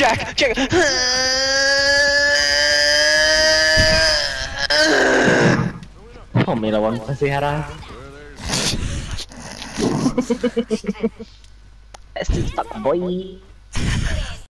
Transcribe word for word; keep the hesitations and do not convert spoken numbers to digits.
Jack, Jack. Oh, may lawan pa si Hara. Let's just stop, boy.